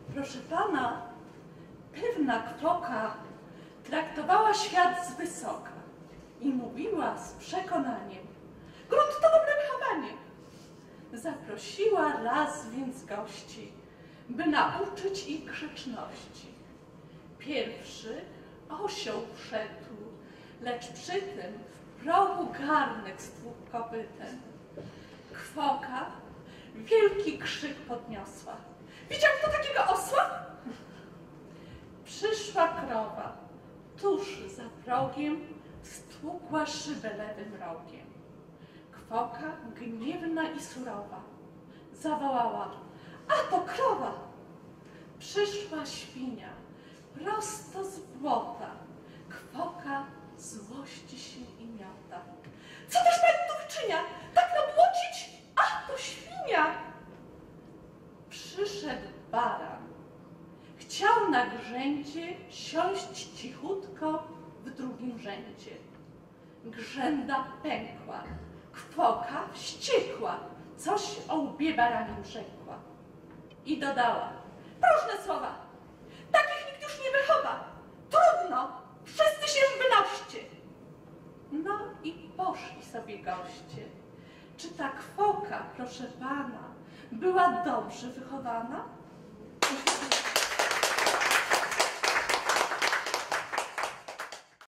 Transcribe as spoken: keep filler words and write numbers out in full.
Proszę pana, pewna kwoka traktowała świat z wysoka i mówiła z przekonaniem: grunt to dobre wychowanie. Zaprosiła raz więc gości, by nauczyć ich grzeczności. Pierwszy osioł wszedł, lecz przy tym w progu garnek z dwóch kopytem. Kwoka wielki krzyk podniosła: widział kto takiego osła? Przyszła krowa, tuż za progiem stłukła szybę lewym rogiem. Kwoka gniewna i surowa zawołała: a to krowa! Przyszła świnia, prosto z błota. Kwoka złości się i miota. Co też pani tu wyczynia? Tak nabłocić? A to świnia! Przyszedł baran. Chciał na grzędzie siąść cichutko w drugim rzędzie. Grzęda pękła. Kwoka wściekła. Coś o łbie baranim rzekła. I dodała: próżne słowa. Takich nikt już nie wychowa. Trudno. Wszyscy się wynoście. No i poszli sobie goście. Czy ta kwoka, proszę pana, była dobrze wychowana?